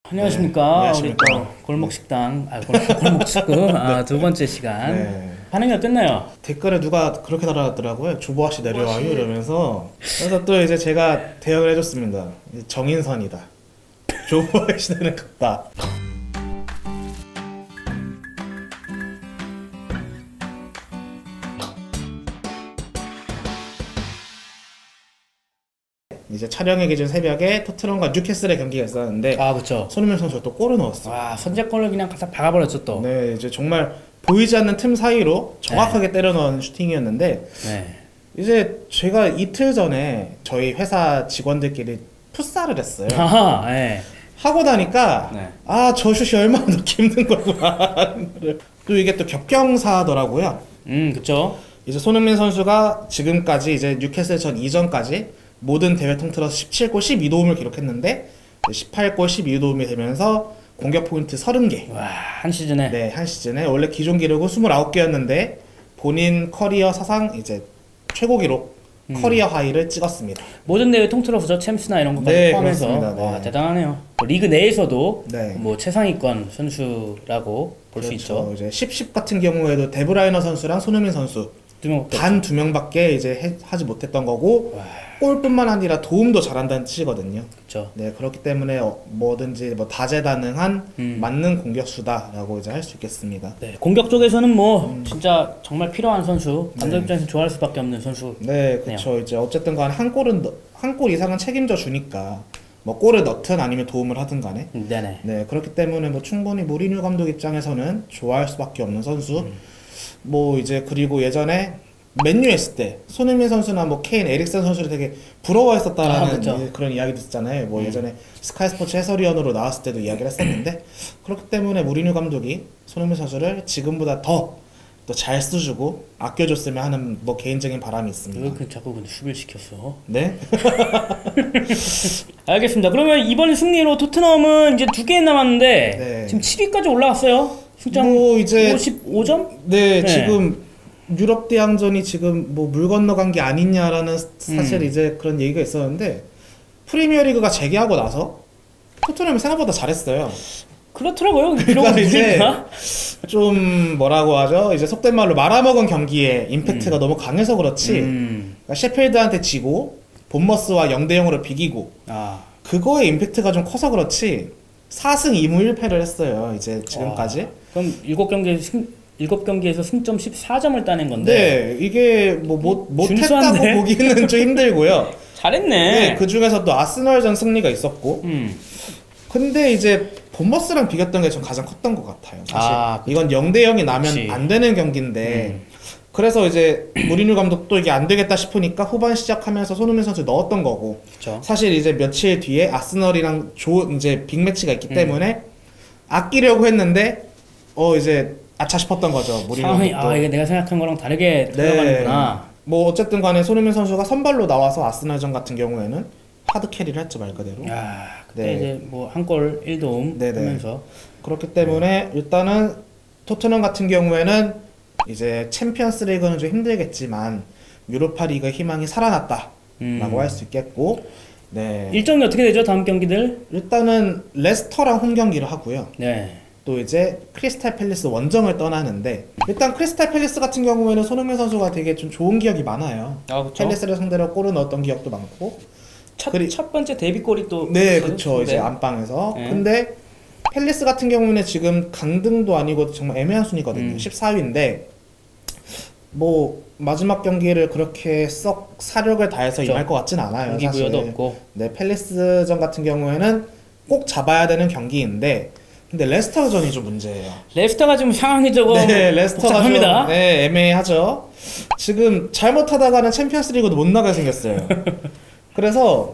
안녕하십니까. 네, 안녕하십니까. 우리 또 골목식당, 골목축구 네. 두 번째 시간. 네. 반응이 어땠나요? 댓글에 누가 그렇게 달아놨더라고요. 조보아씨 내려와요 이러면서. 그래서 또 이제 제가 대응을 해줬습니다. 정인선이다. 조보아 시대는 갔다. 이제 촬영의 기준 새벽에 토트넘과 뉴캐슬의 경기가 있었는데 그쵸. 손흥민 선수가 또 골을 넣었어요. 와, 선제골을 그냥 갖다 박아버렸죠, 또. 네, 이제 정말 보이지 않는 틈 사이로 정확하게 때려 넣은 슈팅이었는데 네. 이제 제가 이틀 전에 저희 회사 직원들끼리 풋살을 했어요. 아하, 네. 하고 나니까 네. 저 슛이 얼마나 넣기 힘든 거구나. 또 이게 또 겹경사더라고요. 그쵸. 이제 손흥민 선수가 지금까지 이제 뉴캐슬전 이전까지 모든 대회 통틀어서 17골 12도움을 기록했는데 18골 12도움이 되면서 공격 포인트 30개. 와, 한 시즌에. 네, 한 시즌에 원래 기존 기록은 29개였는데 본인 커리어 사상 이제 최고 기록 커리어 하이를 찍었습니다. 모든 대회 통틀어서 챔스나 이런 것까지 네, 포함해서 그렇습니다. 와, 네. 대단하네요. 리그 내에서도 네. 뭐 최상위권 선수라고 볼 수 있죠. 이제 10 같은 경우에도 데브라이너 선수랑 손흥민 선수 단 2명밖에 이제 하지 못했던 거고 와. 골뿐만 아니라 도움도 잘한다는 뜻이거든요. 그렇죠. 네, 그렇기 때문에 뭐든지 뭐 다재다능한 맞는 공격수다라고 이제 할 수 있겠습니다. 네, 공격 쪽에서는 뭐 진짜 정말 필요한 선수, 감독 입장에서 좋아할 수밖에 없는 선수. 네, 그렇죠. 이제 어쨌든 간에 한 골 이상은 책임져 주니까 뭐 골을 넣든 아니면 도움을 하든 간에 네네. 네, 그렇기 때문에 뭐 충분히 무리뉴 감독 입장에서는 좋아할 수밖에 없는 선수. 뭐 이제 그리고 예전에 맨유 했을 때 손흥민 선수나 뭐 케인, 에릭슨 선수를 되게 부러워했었다라는 그런 이야기도 있잖아요. 뭐 예전에 스카이 스포츠 해설위원으로 나왔을 때도 이야기를 했었는데 그렇기 때문에 무리뉴 감독이 손흥민 선수를 지금보다 더 또 잘 쓰주고 아껴줬으면 하는 뭐 개인적인 바람이 있습니다. 왜 자꾸 근데 수비를 시켰어? 네? 알겠습니다. 그러면 이번 승리로 토트넘은 이제 2게임 남았는데 네. 지금 7위까지 올라왔어요. 승점 뭐 이제 55점? 네, 지금 유럽 대항전이 지금 뭐 물 건너간 게 아니냐라는 사실 이제 그런 얘기가 있었는데 프리미어리그가 재개하고 나서 토트넘이 생각보다 잘했어요. 그렇더라고요. 그러니까 이제 좀 뭐라고 하죠? 이제 속된 말로 말아먹은 경기에 임팩트가 너무 강해서 그렇지. 그러니까 셰필드한테 지고 본머스와 0대0으로 비기고 그거의 임팩트가 좀 커서 그렇지 4승 2무 1패를 했어요. 이제 지금까지. 그럼 7경기에서 승점 14점을 따낸 건데. 네, 이게 뭐 못했다고 보기는 좀 힘들고요. 잘했네. 네, 그 중에서 또 아스널전 승리가 있었고. 근데 이제 본머스랑 비겼던 게 좀 가장 컸던 것 같아요. 사실 이건 0대0이 나면 안 되는 경기인데 그래서 이제 무리뉴 감독도 이게 안 되겠다 싶으니까 후반 시작하면서 손흥민 선수 넣었던 거고. 그쵸. 사실 이제 며칠 뒤에 아스널이랑 이제 빅매치가 있기 때문에 아끼려고 했는데 이제 아차 싶었던 거죠. 무리뉴 감독도. 이게 내가 생각한 거랑 다르게 들어가는구나. 뭐 어쨌든 간에 손흥민 선수가 선발로 나와서 아스널전 같은 경우에는 하드 캐리를 했죠, 말 그대로. 그때 이제 뭐 한 골 1도움 하면서 그렇기 때문에 일단은 토트넘 같은 경우에는 이제 챔피언스 리그는 좀 힘들겠지만 유로파 리그 희망이 살아났다라고 할 수 있겠고. 네. 일정이 어떻게 되죠? 다음 경기들? 일단은 레스터랑 홈 경기를 하고요. 네. 또 이제 크리스탈 팰리스 원정을 떠나는데 일단 크리스탈 팰리스 같은 경우에는 손흥민 선수가 되게 좀 좋은 기억이 많아요. 그쵸? 팰리스를 상대로 골을 넣었던 기억도 많고. 첫 번째 데뷔골이 또 그쵸. 이제 안방에서. 근데 팰리스 같은 경우는 지금 강등도 아니고 정말 애매한 순위거든요. 14위인데 뭐 마지막 경기를 그렇게 썩 사력을 다해서 임할 것 같진 않아요. 경기부여도 없고. 네, 팰리스전 같은 경우에는 꼭 잡아야 되는 경기인데 근데 레스터전이 좀 문제예요. 레스터가 지금 상황이 레스터가 복잡합니다. 좀 애매하죠. 지금 잘못하다가는 챔피언스리그도 못 나가게 생겼어요. 그래서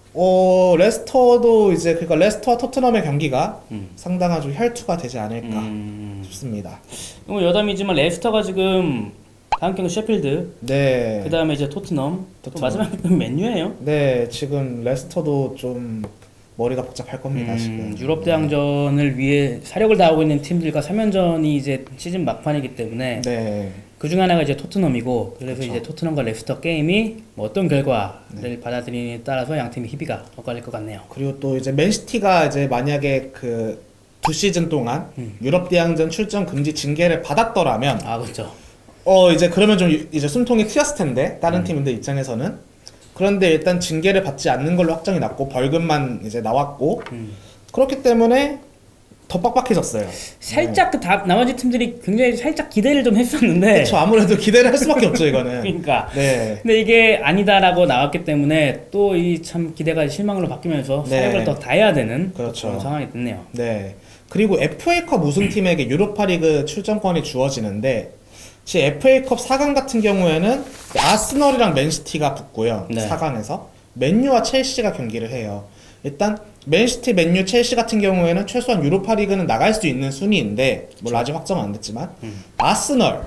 레스터도 이제 그러니까 레스터와 토트넘의 경기가 상당한 좀 혈투가 되지 않을까 싶습니다. 뭐 여담이지만 레스터가 지금 다음 경기 셰필드, 그 다음에 이제 토트넘. 마지막 경기 맨유예요. 네, 지금 레스터도 좀 머리가 복잡할 겁니다. 지금 유럽 대항전을 위해 사력을 다하고 있는 팀들과 3연전이 이제 시즌 막판이기 때문에 그중 하나가 이제 토트넘이고 그래서 그쵸. 이제 토트넘과 레스터 게임이 뭐 어떤 결과를 받아들이느냐에 따라서 양 팀의 희비가 엇갈릴 것 같네요. 그리고 또 이제 맨시티가 이제 만약에 그 2시즌 동안 유럽 대항전 출전 금지 징계를 받았더라면 아 그렇죠. 이제 그러면 좀 이제 숨통이 트였을 텐데 다른 팀들 입장에서는. 그런데 일단 징계를 받지 않는 걸로 확정이 났고 벌금만 이제 나왔고 그렇기 때문에 더 빡빡해졌어요. 살짝 그 나머지 팀들이 굉장히 살짝 기대를 좀 했었는데 그렇죠. 아무래도 기대를 할 수밖에 없죠 이거는. 그러니까 네. 근데 이게 아니다라고 나왔기 때문에 또 이 참 기대가 실망으로 바뀌면서 네. 사역을 더 다해야 되는 그렇죠. 그런 상황이 됐네요. 네. 그리고 FA컵 우승팀에게 유로파리그 출전권이 주어지는데 지 FA컵 4강 같은 경우에는 아스널이랑 맨시티가 붙고요. 네. 4강에서 맨유와 첼시가 경기를 해요. 일단 맨시티, 맨유, 첼시 같은 경우에는 최소한 유로파리그는 나갈 수 있는 순위인데 물론 아직 확정은 안 됐지만 아스널이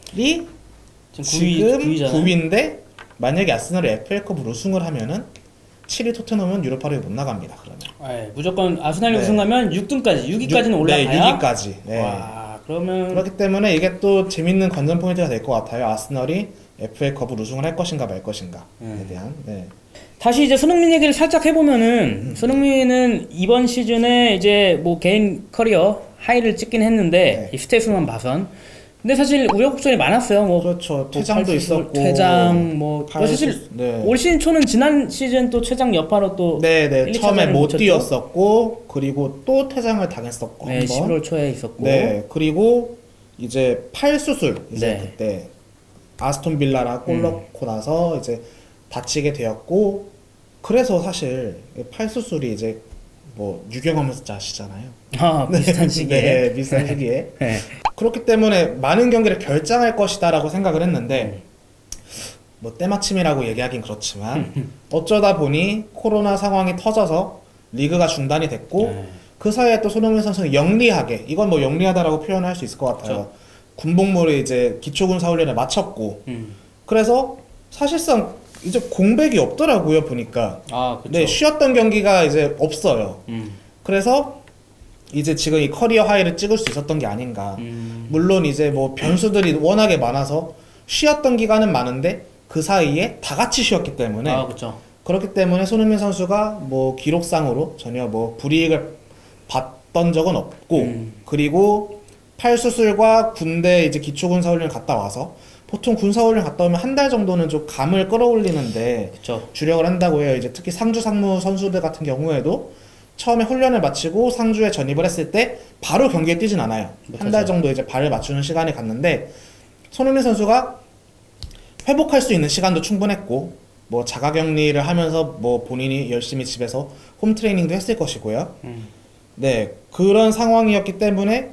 지금 9위인데 만약에 아스널이 FA컵을 우승을 하면은 7위 토트넘은 유로파리그 못 나갑니다. 그러면 네, 무조건 아스날이 네. 우승하면 6등까지 6위까지는 올라가야 네, 6위까지. 네. 와 그러면 그렇기 때문에 이게 또 재밌는 관전 포인트가 될 것 같아요. 아스널이 FA컵을 우승을 할 것인가 말 것인가에 대한. 네. 다시 이제 손흥민 얘기를 살짝 해보면은 손흥민은 이번 시즌에 이제 뭐 개인 커리어 하이를 찍긴 했는데 이 스탯으로만 봐선 근데 사실 우여곡절이 많았어요. 뭐 그렇죠. 퇴장도 있었고 퇴장 뭐 사실 올 시즌 초는 지난 시즌 또 퇴장 여파로 또 네네 1, 처음에 못 쳤죠. 뛰었었고 그리고 또 퇴장을 당했었고 네, 11월 초에 있었고 네 그리고 이제 팔 수술 이제 네. 그때 아스톤 빌라랑 골 넣고 나서 이제 다치게 되었고 그래서 사실 팔 수술이 이제 뭐 유경험에서 아시잖아요. 아 비슷한 시기에 네 비슷한 시기에 네. 그렇기 때문에 많은 경기를 결장할 것이다라고 생각을 했는데 뭐 때마침이라고 얘기하긴 그렇지만 어쩌다 보니 코로나 상황이 터져서 리그가 중단이 됐고 네. 그 사이에 또 손흥민 선수는 영리하게 이건 뭐 영리하다라고 표현할 수 있을 것 같아요. 그렇죠. 군복무를 이제 기초군사 훈련을 마쳤고 그래서 사실상 이제 공백이 없더라고요 보니까. 아 그렇죠. 네 쉬었던 경기가 이제 없어요. 그래서 이제 지금 이 커리어 하이를 찍을 수 있었던 게 아닌가. 물론 이제 뭐 변수들이 워낙에 많아서 쉬었던 기간은 많은데 그 사이에 다 같이 쉬었기 때문에 아 그렇죠. 그렇기 때문에 손흥민 선수가 뭐 기록상으로 전혀 뭐 불이익을 받던 적은 없고 그리고 팔 수술과 군대 이제 기초군사훈련 갔다 와서 보통 군사훈련 갔다 오면 한 달 정도는 좀 감을 끌어올리는데 그쵸. 주력을 한다고 해요. 이제 특히 상주 상무 선수들 같은 경우에도 처음에 훈련을 마치고 상주에 전입을 했을 때 바로 경기에 뛰진 않아요. 한 달 정도 이제 발을 맞추는 시간이 갔는데 손흥민 선수가 회복할 수 있는 시간도 충분했고 뭐 자가격리를 하면서 뭐 본인이 열심히 집에서 홈트레이닝도 했을 것이고요. 네 그런 상황이었기 때문에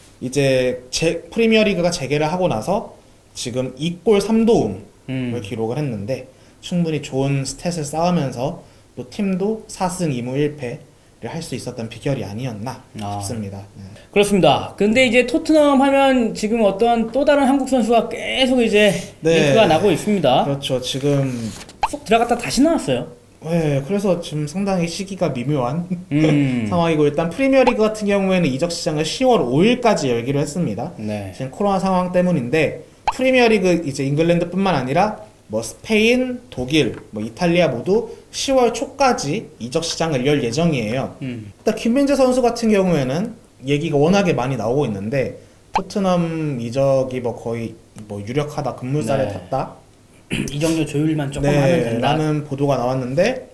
이제 프리미어리그가 재개를 하고 나서 지금 2골 3도움을 기록을 했는데 충분히 좋은 스탯을 쌓으면서 또 팀도 4승 2무 1패를 할 수 있었던 비결이 아니었나 싶습니다. 네. 그렇습니다. 근데 이제 토트넘 하면 지금 어떤 또 다른 한국 선수가 계속 이제 링크가 나고 있습니다. 그렇죠. 지금 쏙 들어갔다 다시 나왔어요. 네, 그래서 지금 상당히 시기가 미묘한 상황이고 일단 프리미어리그 같은 경우에는 이적 시장을 10월 5일까지 열기로 했습니다. 네. 지금 코로나 상황 때문인데 프리미어리그 이제 잉글랜드뿐만 아니라 뭐 스페인, 독일, 뭐 이탈리아 모두 10월 초까지 이적 시장을 열 예정이에요. 일단 김민재 선수 같은 경우에는 얘기가 워낙에 많이 나오고 있는데 토트넘 이적이 뭐 거의 뭐 유력하다, 급물살에 탔다. 이적료 조율만 조금 하면 된다. 라는 보도가 나왔는데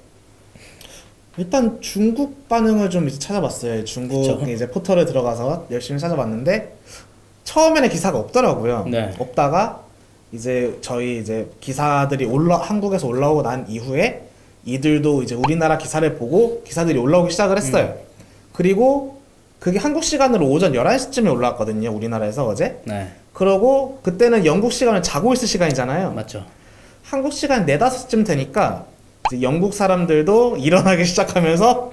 일단 중국 반응을 좀 이제 찾아봤어요. 중국 그쵸. 이제 포털에 들어가서 열심히 찾아봤는데 처음에는 기사가 없더라고요. 네. 없다가 이제 저희 이제 기사들이 한국에서 올라오고 난 이후에 이들도 이제 우리나라 기사를 보고 기사들이 올라오기 시작을 했어요. 그리고 그게 한국 시간으로 오전 11시쯤에 올라왔거든요. 우리나라에서 어제. 네. 그러고 그때는 영국 시간을 자고 있을 시간이잖아요. 맞죠. 한국 시간 4, 5시쯤 되니까 이제 영국 사람들도 일어나기 시작하면서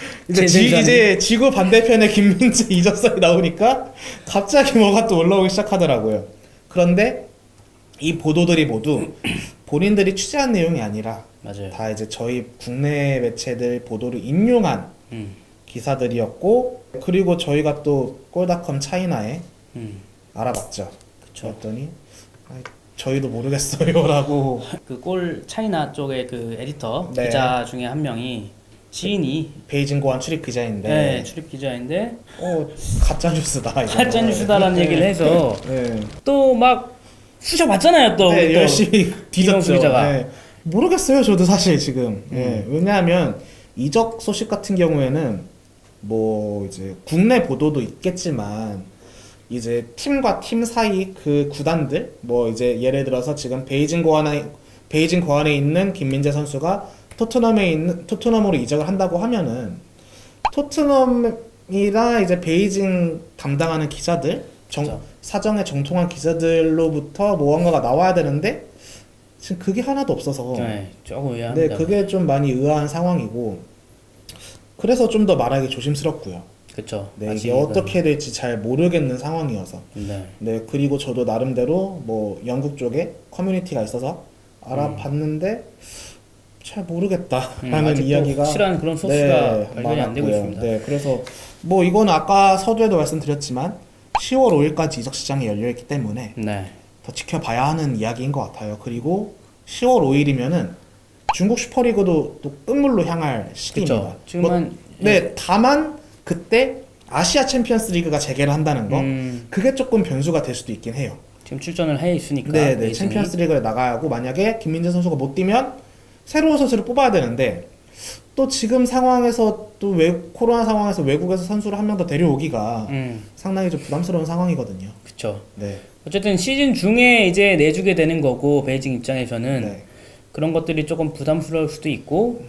이제 지구 반대편에 김민재 이적설이 나오니까 갑자기 뭐가 또 올라오기 시작하더라고요. 그런데 이 보도들이 모두 본인들이 취재한 내용이 아니라 맞아요. 다 이제 저희 국내 매체들 보도를 인용한 기사들이었고 그리고 저희가 또 꼴닷컴 차이나에 알아봤죠. 그쵸. 그랬더니 저희도 모르겠어요라고. 그 골 차이나 쪽의 그 에디터 네. 기자 중에 한 명이 지인이 베이징 고안 출입 기자인데 네, 출입 기자인데 가짜 뉴스다. 가짜 뉴스다라는 얘기를 해서 네. 또 막 쑤셔봤잖아요. 또, 네, 또 열심히 김영수 뒤졌죠. 기자가. 네. 모르겠어요, 저도 사실 지금. 네. 왜냐하면 이적 소식 같은 경우에는 뭐 이제 국내 보도도 있겠지만 이제 팀과 팀 사이 그 구단들 뭐 이제 예를 들어서 지금 베이징 고안에 있는 김민재 선수가 토트넘으로 이적을 한다고 하면은 토트넘이나 이제 베이징 담당하는 기자들 그렇죠. 사정에 정통한 기자들로부터 무언가가 나와야 되는데 지금 그게 하나도 없어서 네, 조금 의아합니다. 네, 그게 좀 많이 의아한 상황이고 그래서 좀 더 말하기 조심스럽고요. 그렇죠. 네, 이게 어떻게 될지 잘 모르겠는 상황이어서. 네. 네, 그리고 저도 나름대로 뭐 영국 쪽에 커뮤니티가 있어서 알아봤는데 잘 모르겠다라는 아직도 이야기가 확실한 그런 소스가 발견이 안 되고 있습니다. 네, 그래서 뭐 이건 아까 서두에도 말씀드렸지만 10월 5일까지 이적 시장이 열려 있기 때문에 네. 더 지켜봐야 하는 이야기인 것 같아요. 그리고 10월 5일이면은 중국 슈퍼리그도 또 끝물로 향할 시기입니다. 그렇죠. 지금은 네, 다만 그때 아시아 챔피언스 리그가 재개를 한다는 거 그게 조금 변수가 될 수도 있긴 해요. 지금 출전을 해 있으니까. 네, 베이징이. 챔피언스 리그에 나가야 하고 만약에 김민재 선수가 못 뛰면 새로운 선수를 뽑아야 되는데 또 지금 상황에서 또 코로나 상황에서 외국에서 선수를 한 명 더 데려오기가 상당히 좀 부담스러운 상황이거든요. 그렇죠. 네. 어쨌든 시즌 중에 이제 내주게 되는 거고 베이징 입장에서는 네. 그런 것들이 조금 부담스러울 수도 있고,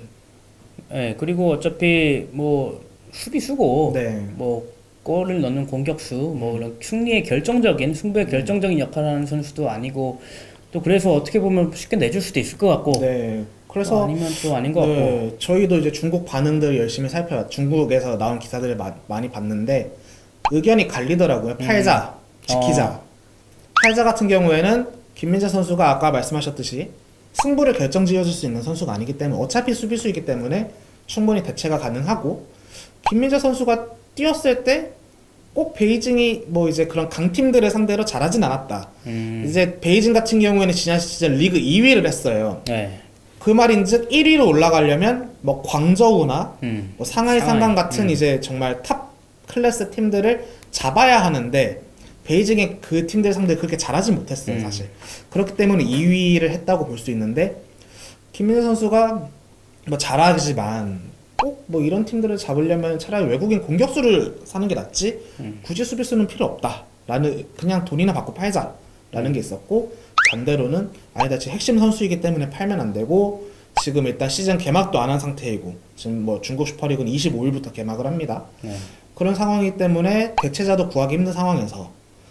예, 그리고 어차피 뭐 수비수고, 네. 뭐 골을 넣는 공격수, 뭐 이런 승리의 결정적인 승부의 결정적인 역할을 하는 선수도 아니고, 또 그래서 어떻게 보면 쉽게 내줄 수도 있을 것 같고, 네. 그래서 또 아니면 또 아닌 것 같고, 네, 저희도 이제 중국 반응들 열심히 중국에서 나온 기사들을 많이 봤는데 의견이 갈리더라고요. 팔자, 지키자. 팔자 같은 경우에는 김민재 선수가 아까 말씀하셨듯이 승부를 결정지어줄 수 있는 선수가 아니기 때문에 어차피 수비수이기 때문에 충분히 대체가 가능하고 김민재 선수가 뛰었을 때 꼭 베이징이 뭐 이제 그런 강팀들을 상대로 잘하진 않았다. 이제 베이징 같은 경우에는 지난 시즌 리그 2위를 했어요. 네. 그 말인즉 1위로 올라가려면 뭐 광저우나 뭐 상하이 상강 같은 이제 정말 탑 클래스 팀들을 잡아야 하는데 베이징의 그 팀들 상대 그렇게 잘하지 못했어요 사실. 그렇기 때문에 2위를 했다고 볼 수 있는데 김민재 선수가 뭐 잘하지만 꼭 뭐 이런 팀들을 잡으려면 차라리 외국인 공격수를 사는 게 낫지 굳이 수비수는 필요 없다라는 그냥 돈이나 받고 팔자라는 게 있었고 반대로는 아니다 지금 핵심 선수이기 때문에 팔면 안 되고 지금 일단 시즌 개막도 안 한 상태이고 지금 뭐 중국 슈퍼리그는 25일부터 개막을 합니다. 그런 상황이기 때문에 대체자도 구하기 힘든 상황에서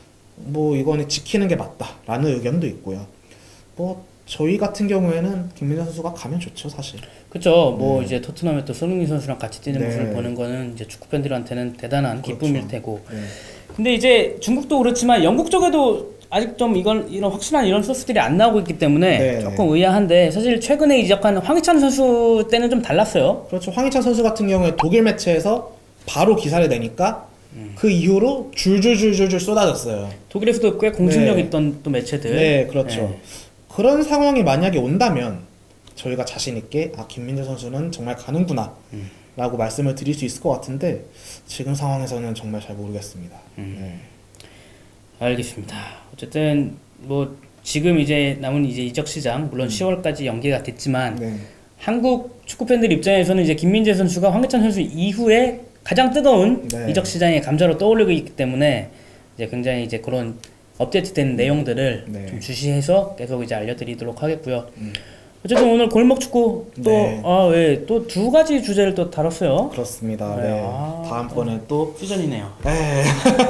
뭐 이거는 지키는 게 맞다라는 의견도 있고요. 뭐 저희 같은 경우에는 김민재 선수가 가면 좋죠 사실. 그렇죠. 뭐 이제 토트넘에 또 손흥민 선수랑 같이 뛰는 네. 모습을 보는 거는 이제 축구 팬들한테는 대단한 기쁨일 그렇죠. 테고. 네. 근데 이제 중국도 그렇지만 영국 쪽에도 아직 좀 이런 확실한 이런 소스들이 안 나오고 있기 때문에 네. 조금 의아한데 사실 최근에 이적한 황희찬 선수 때는 좀 달랐어요. 그렇죠. 황희찬 선수 같은 경우에 독일 매체에서 바로 기사를 내니까 그 이후로 줄줄줄줄줄 쏟아졌어요. 독일에서도 꽤 공신력 네. 있던 또 매체들. 네, 그렇죠. 네. 그런 상황이 만약에 온다면 저희가 자신 있게 김민재 선수는 정말 가는구나 라고 말씀을 드릴 수 있을 것 같은데 지금 상황에서는 정말 잘 모르겠습니다. 네. 알겠습니다. 어쨌든 뭐 지금 이제 남은 이제 이적 시장 물론 10월까지 연기가 됐지만 네. 한국 축구 팬들 입장에서는 이제 김민재 선수가 황희찬 선수 이후에 가장 뜨거운 네. 이적 시장의 감자로 떠오르고 있기 때문에 이제 굉장히 이제 그런 업데이트된 내용들을 네. 좀 주시해서 계속 이제 알려드리도록 하겠고요. 어쨌든 오늘 골목 축구 네. 또 두 가지 주제를 또 다뤘어요. 그렇습니다. 네. 네. 다음번에 또 시즌이네요. 네.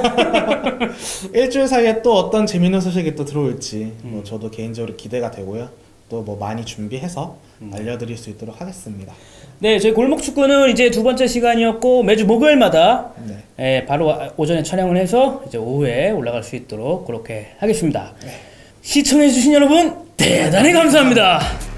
일주일 사이에 또 어떤 재밌는 소식이 또 들어올지 뭐 저도 개인적으로 기대가 되고요. 또 뭐 많이 준비해서 알려드릴 수 있도록 하겠습니다. 네, 저희 골목 축구는 이제 두 번째 시간이었고 매주 목요일마다 네. 바로 오전에 촬영을 해서 이제 오후에 올라갈 수 있도록 그렇게 하겠습니다. 시청해주신 여러분 대단히 감사합니다.